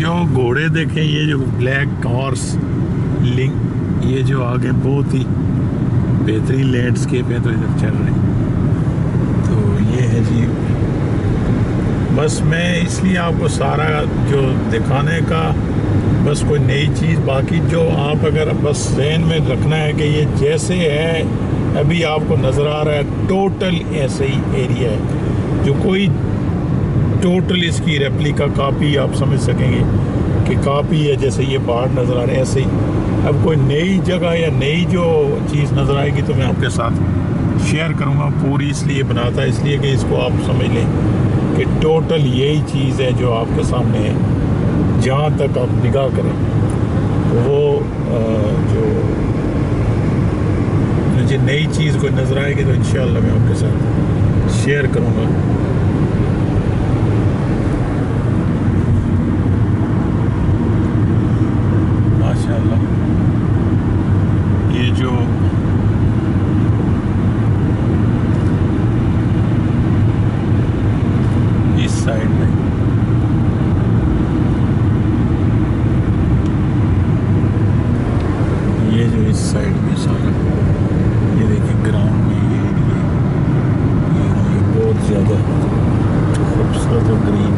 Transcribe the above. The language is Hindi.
जो घोड़े देखें, ये जो ब्लैक हॉर्स लिंक, ये जो आगे बहुत ही बेहतरीन लैंडस्केप है, तो इधर चल रहे हैं। तो ये है जी, बस मैं इसलिए आपको सारा जो दिखाने का, बस कोई नई चीज़, बाकी जो आप अगर बस ज़हन में रखना है कि ये जैसे है अभी आपको नज़र आ रहा है, टोटल ऐसे ही एरिया है, जो कोई टोटल इसकी रेप्लिका कॉपी आप समझ सकेंगे कि कॉपी है, जैसे ये पहाड़ नज़र आ रहे हैं ऐसे ही। अब कोई नई जगह या नई जो चीज़ नज़र आएगी तो मैं आपके साथ शेयर करूँगा। पूरी इसलिए बनाता है, इसलिए कि इसको आप समझ लें कि टोटल यही चीज़ है जो आपके सामने है। जहाँ तक आप निगाह करें वो जो मुझे नई चीज़ कोई नज़र आएगी तो इंशाअल्लाह मैं आपके साथ शेयर करूँगा। माशाअल्लाह, ये जो इस साइड में, ये जो इस साइड में सारा, ये देखिए ग्राउंड में ये एरिया, ये बहुत ज़्यादा खूबसूरत और ग्रीन